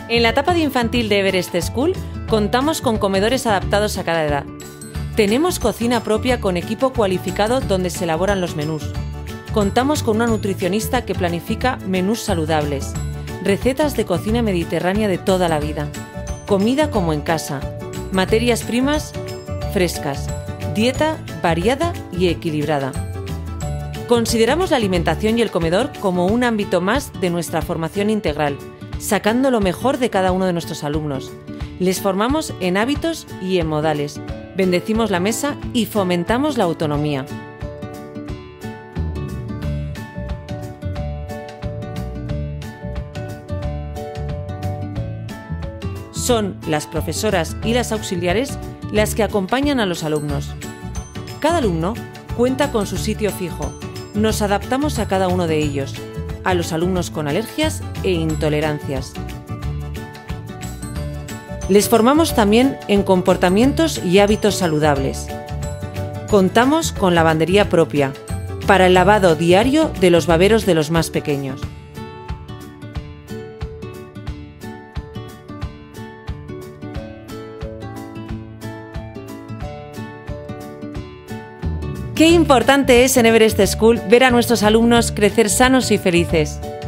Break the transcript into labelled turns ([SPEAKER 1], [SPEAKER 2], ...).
[SPEAKER 1] En la etapa de infantil de Everest School contamos con comedores adaptados a cada edad. Tenemos cocina propia con equipo cualificado donde se elaboran los menús. Contamos con una nutricionista que planifica menús saludables, recetas de cocina mediterránea de toda la vida, comida como en casa, materias primas frescas, dieta variada y equilibrada. Consideramos la alimentación y el comedor como un ámbito más de nuestra formación integral, sacando lo mejor de cada uno de nuestros alumnos. Les formamos en hábitos y en modales, bendecimos la mesa y fomentamos la autonomía. Son las profesoras y las auxiliares las que acompañan a los alumnos. Cada alumno cuenta con su sitio fijo. Nos adaptamos a cada uno de ellos, a los alumnos con alergias e intolerancias. Les formamos también en comportamientos y hábitos saludables. Contamos con lavandería propia para el lavado diario de los baberos de los más pequeños. Qué importante es en Everest School ver a nuestros alumnos crecer sanos y felices.